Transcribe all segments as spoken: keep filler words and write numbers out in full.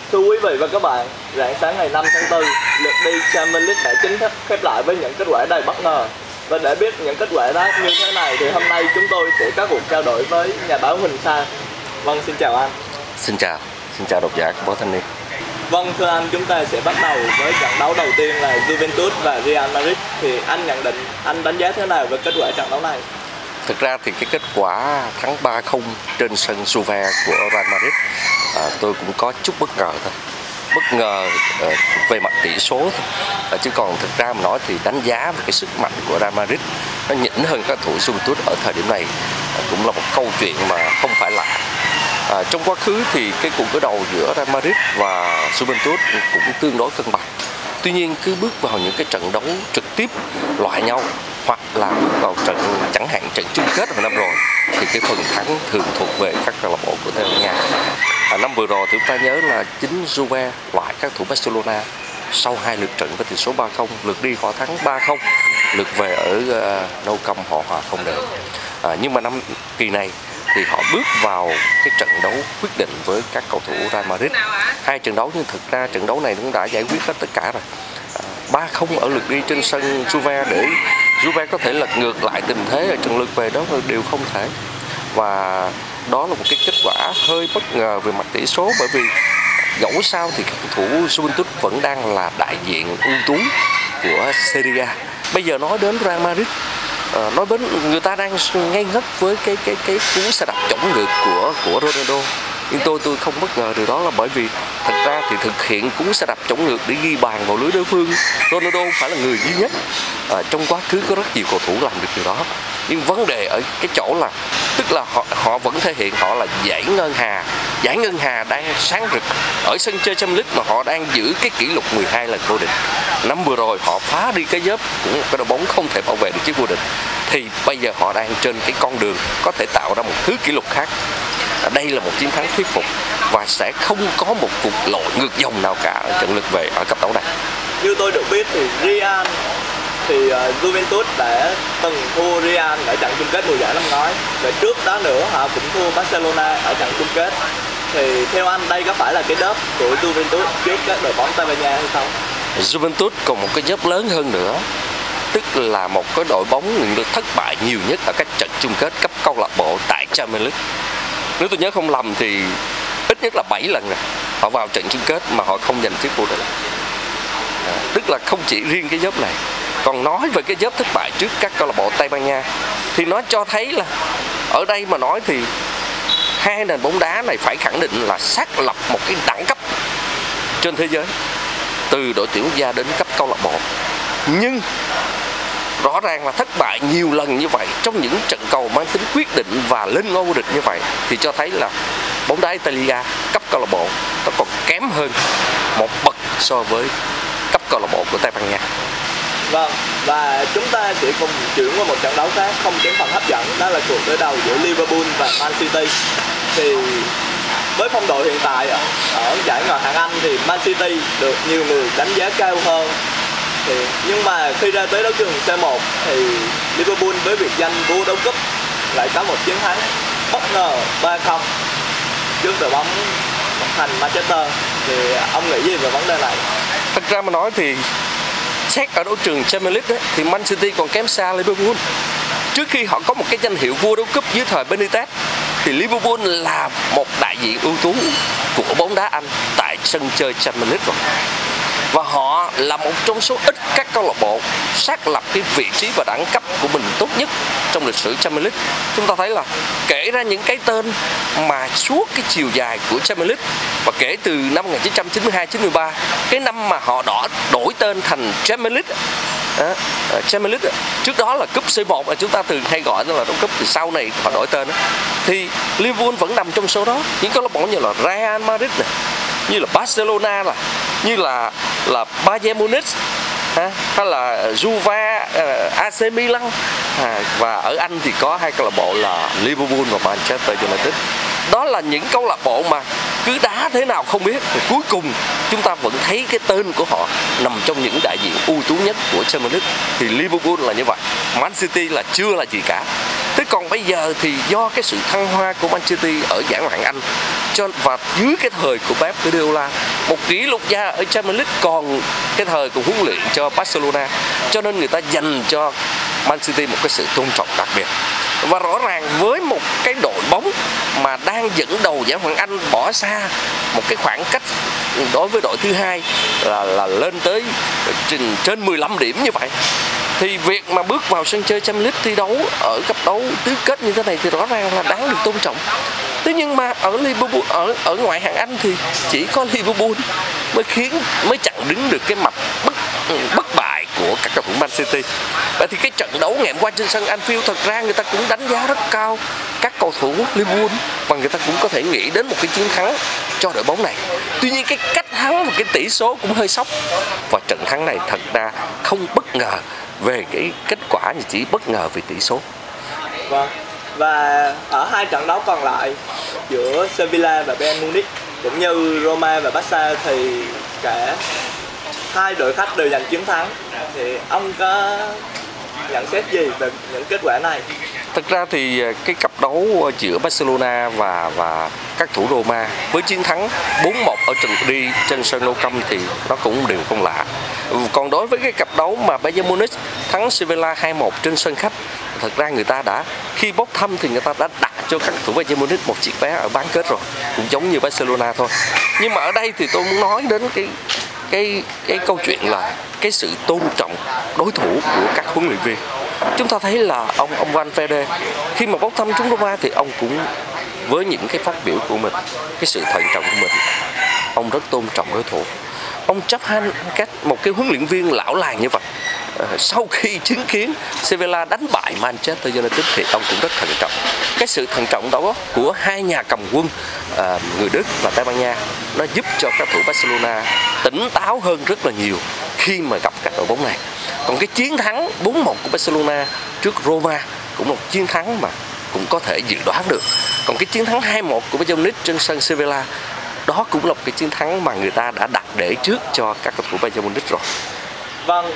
Thưa quý vị và các bạn, rạng sáng ngày năm tháng tư, lượt đi Champions League đã chính thức khép lại với những kết quả đầy bất ngờ. Và để biết những kết quả đó như thế này thì hôm nay chúng tôi sẽ có cuộc trao đổi với nhà báo Huỳnh Sa. Vâng, xin chào anh. Xin chào, xin chào độc giả của báo Thanh Niên. Vâng, thưa anh, chúng ta sẽ bắt đầu với trận đấu đầu tiên là Juventus và Real Madrid. Thì anh nhận định, anh đánh giá thế nào về kết quả trận đấu này? Thực ra thì cái kết quả thắng ba không trên sân Juve của Real Madrid à, tôi cũng có chút bất ngờ thôi. Bất ngờ uh, về mặt tỷ số thôi. À, chứ còn thực ra mà nói thì đánh giá về cái sức mạnh của Real Madrid nó nhỉnh hơn các thủ Juventus ở thời điểm này à, cũng là một câu chuyện mà không phải lạ. À, trong quá khứ thì cái cuộc đối đầu giữa Real Madrid và Juventus cũng tương đối cân bằng. Tuy nhiên cứ bước vào những cái trận đấu trực tiếp loại nhau hoặc là bước vào trận chẳng hạn trận chung kết hồi năm rồi thì cái phần thắng thường thuộc về các câu lạc bộ của Tây Ban Nha. À, năm vừa rồi thì chúng ta nhớ là chính Juve loại các thủ Barcelona sau hai lượt trận với tỷ số ba không, lượt đi họ thắng ba không, lượt về ở uh, Nou Camp họ hòa không đều. À, nhưng mà năm kỳ này thì họ bước vào cái trận đấu quyết định với các cầu thủ Real Madrid. Hai trận đấu nhưng thực ra trận đấu này cũng đã giải quyết hết tất cả rồi. ba không ở lượt đi trên sân Juve để Juve có thể lật ngược lại tình thế ở trận lượt về đó là điều không thể. Và đó là một cái kết quả hơi bất ngờ về mặt tỷ số, bởi vì dẫu sao thì các cầu thủ Juventus vẫn đang là đại diện ưu tú của Serie A. Bây giờ nói đến Real Madrid, À, nói đến người ta đang ngây ngất với cái cái cái cú xe đạp chổng ngược của của Ronaldo, nhưng tôi tôi không bất ngờ điều đó là bởi vì thật ra thì thực hiện cú xe đạp chổng ngược để ghi bàn vào lưới đối phương, Ronaldo không phải là người duy nhất. À, trong quá khứ có rất nhiều cầu thủ làm được điều đó, nhưng vấn đề ở cái chỗ là tức là họ họ vẫn thể hiện họ là giải ngân hà giải ngân hà đang sáng rực ở sân chơi Champions League, mà họ đang giữ cái kỷ lục mười hai lần vô địch. Năm vừa rồi họ phá đi cái vớp của một cái đội bóng không thể bảo vệ được chiếc vô địch, thì bây giờ họ đang trên cái con đường có thể tạo ra một thứ kỷ lục khác. Đây là một chiến thắng thuyết phục và sẽ không có một cuộc lội ngược dòng nào cả ở trận lượt về ở cặp đấu này. Như tôi được biết thì Real thì uh, Juventus đã từng thua Real ở trận chung kết mùa giải năm ngoái, và trước đó nữa họ cũng thua Barcelona ở trận chung kết. Thì theo anh đây có phải là cái đớp của Juventus trước các đội bóng Tây Ban Nha hay không? Juventus còn một cái dớp lớn hơn nữa, tức là một cái đội bóng được thất bại nhiều nhất ở các trận chung kết cấp câu lạc bộ tại Champions League. Nếu tôi nhớ không lầm thì ít nhất là bảy lần rồi họ vào trận chung kết mà họ không giành chức vô địch. À, tức là không chỉ riêng cái dớp này. Còn nói về cái dớp thất bại trước các câu lạc bộ Tây Ban Nha thì nó cho thấy là ở đây mà nói thì hai nền bóng đá này phải khẳng định là xác lập một cái đẳng cấp trên thế giới, từ đội tuyển quốc gia đến cấp câu lạc bộ. Nhưng rõ ràng là thất bại nhiều lần như vậy trong những trận cầu mang tính quyết định và lên ngôi vô địch như vậy thì cho thấy là bóng đá Italia cấp câu lạc bộ nó còn kém hơn một bậc so với cấp câu lạc bộ của Tây Ban Nha. Vâng, và chúng ta sẽ cùng chuyển qua một trận đấu khác không kém phần hấp dẫn, đó là cuộc đối đầu giữa Liverpool và Man City. Thì với phong độ hiện tại ở, ở giải ngoại hạng Anh thì Man City được nhiều người đánh giá cao hơn. Thì, nhưng mà khi ra tới đấu trường C một thì Liverpool với biệt danh vua đấu cúp lại có một chiến thắng bất ngờ ba không trước đội bóng thành Manchester. Thì ông nghĩ gì về vấn đề này? Thật ra mà nói thì xét ở đấu trường Champions League ấy, thì Man City còn kém xa Liverpool. Trước khi họ có một cái danh hiệu vua đấu cúp dưới thời Benitez thì Liverpool là một đại diện ưu tú của bóng đá Anh tại sân chơi Champions League rồi. Và họ là một trong số ít các câu lạc bộ xác lập cái vị trí và đẳng cấp của mình tốt nhất trong lịch sử Champions League. Chúng ta thấy là kể ra những cái tên mà suốt cái chiều dài của Champions League, và kể từ năm một nghìn chín trăm chín mươi hai chín mươi ba, cái năm mà họ đỏ đổi tên thành Champions League, à, Champions League trước đó là cúp C một mà chúng ta thường hay gọi nó là đấu cúp, từ sau này họ đổi tên đó, thì Liverpool vẫn nằm trong số đó. Những câu lạc bộ như là Real Madrid này, như là Barcelona, là như là là Bayern Munich, ha, hay là Juve, uh, a xê Milan, à, và ở Anh thì có hai câu lạc bộ là Liverpool và Manchester United. Đó là những câu lạc bộ mà cứ đá thế nào không biết, thì cuối cùng chúng ta vẫn thấy cái tên của họ nằm trong những đại diện ưu tú nhất của Champions League. Thì Liverpool là như vậy, Man City là chưa là gì cả. Thế còn bây giờ thì do cái sự thăng hoa của Man City ở giải Ngoại hạng Anh cho và dưới cái thời của Pep Guardiola, một kỷ lục gia ở Champions League, còn cái thời của huấn luyện cho Barcelona, cho nên người ta dành cho Man City một cái sự tôn trọng đặc biệt. Và rõ ràng với một cái đội bóng mà đang dẫn đầu giải Ngoại hạng Anh bỏ xa một cái khoảng cách đối với đội thứ hai là là lên tới trên mười lăm điểm như vậy, thì việc mà bước vào sân chơi Champions League thi đấu ở cấp đấu tứ kết như thế này thì rõ ràng là đáng được tôn trọng. Thế nhưng mà ở Liverpool, ở ở ngoại hạng Anh thì chỉ có Liverpool mới khiến mới chặn đứng được cái mặt bất bất bại của các cầu thủ Man City. Vậy thì cái trận đấu ngày hôm qua trên sân Anfield, thật ra người ta cũng đánh giá rất cao các cầu thủ Liverpool và người ta cũng có thể nghĩ đến một cái chiến thắng cho đội bóng này. Tuy nhiên cái cách thắng và cái tỷ số cũng hơi sốc, và trận thắng này thật ra không bất ngờ về cái kết quả, chỉ bất ngờ về tỷ số. Vâng. Và ở hai trận đấu còn lại giữa Sevilla và Bayern Munich cũng như Roma và Barca thì cả hai đội khách đều giành chiến thắng. Thì ông có nhận xét gì về những kết quả này? Thực ra thì cái cặp đấu giữa Barcelona và và các thủ Roma với chiến thắng bốn một ở trận đi trên sân Nou Camp thì nó cũng đều không lạ. Còn đối với cái cặp đấu mà Bayern Munich thắng Sevilla hai một trên sân khách, thật ra người ta đã khi bốc thăm thì người ta đã đặt cho các thủ Bayern Munich một chiếc vé ở bán kết rồi, cũng giống như Barcelona thôi. Nhưng mà ở đây thì tôi muốn nói đến cái cái cái câu chuyện là cái sự tôn trọng đối thủ của các huấn luyện viên. Chúng ta thấy là ông ông Valverde khi mà bốc thăm chúng Roma thì ông cũng với những cái phát biểu của mình, cái sự thận trọng của mình, ông rất tôn trọng đối thủ. Ông chấp hành cách một cái huấn luyện viên lão làng như vậy. Sau khi chứng kiến Sevilla đánh bại Manchester United thì ông cũng rất thận trọng. Cái sự thận trọng đó của hai nhà cầm quân à, người Đức và Tây Ban Nha nó giúp cho các thủ Barcelona tỉnh táo hơn rất là nhiều khi mà gặp các đội bóng này. Còn cái chiến thắng bốn một của Barcelona trước Roma cũng là một chiến thắng mà cũng có thể dự đoán được. Còn cái chiến thắng hai một của Bayern Munich trên sân Sevilla, đó cũng là một cái chiến thắng mà người ta đã đặt để trước cho các cầu thủ Bayern Munich rồi. Vâng,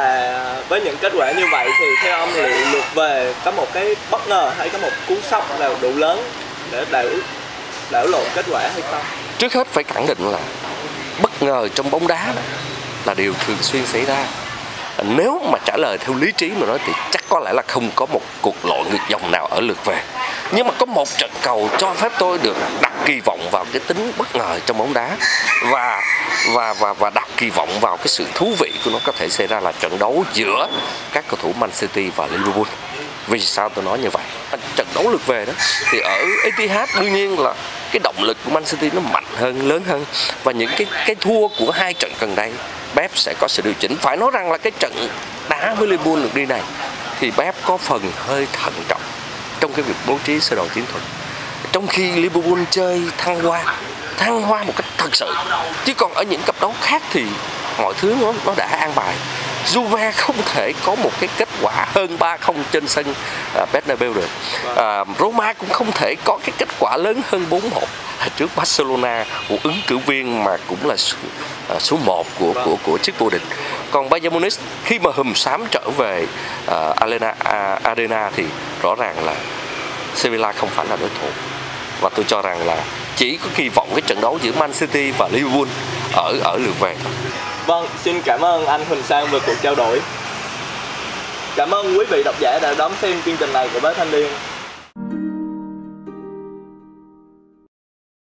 và với những kết quả như vậy thì theo ông liệu lượt về có một cái bất ngờ hay có một cú sốc nào đủ lớn để đảo đảo lộn kết quả hay không? Trước hết phải khẳng định là bất ngờ trong bóng đá là điều thường xuyên xảy ra. Nếu mà trả lời theo lý trí mà nói thì chắc có lẽ là không có một cuộc lội ngược dòng nào ở lượt về. Nhưng mà có một trận cầu cho phép tôi được đặt kỳ vọng vào cái tính bất ngờ trong bóng đá và và và và đặt kỳ vọng vào cái sự thú vị của nó có thể xảy ra là trận đấu giữa các cầu thủ Man City và Liverpool. Vì sao tôi nói như vậy? Trận đấu lượt về đó thì ở Etihad đương nhiên là cái động lực của Man City nó mạnh hơn, lớn hơn, và những cái cái thua của hai trận gần đây Pep sẽ có sự điều chỉnh. Phải nói rằng là cái trận đá với Liverpool lượt đi này thì Pep có phần hơi thận trọng trong cái việc bố trí sơ đồ chiến thuật, trong khi Liverpool chơi thăng hoa thăng hoa một cách thật sự. Chứ còn ở những cặp đấu khác thì mọi thứ nó, nó đã an bài. Juve không thể có một cái kết quả hơn ba không trên sân uh, Bernabeu được. uh, Roma cũng không thể có cái kết quả lớn hơn bốn một trước Barcelona, một ứng cử viên mà cũng là số, uh, số một của, của, của chức vô địch. Còn Bayern Munich khi mà hùm xám trở về uh, Arena, uh, Arena thì rõ ràng là Sevilla không phải là đối thủ. Và tôi cho rằng là chỉ có kỳ vọng cái trận đấu giữa Man City và Liverpool ở ở lượt về thôi. Vâng, xin cảm ơn anh Huỳnh Sang về cuộc trao đổi. Cảm ơn quý vị độc giả đã đón xem chương trình này của Báo Thanh Niên.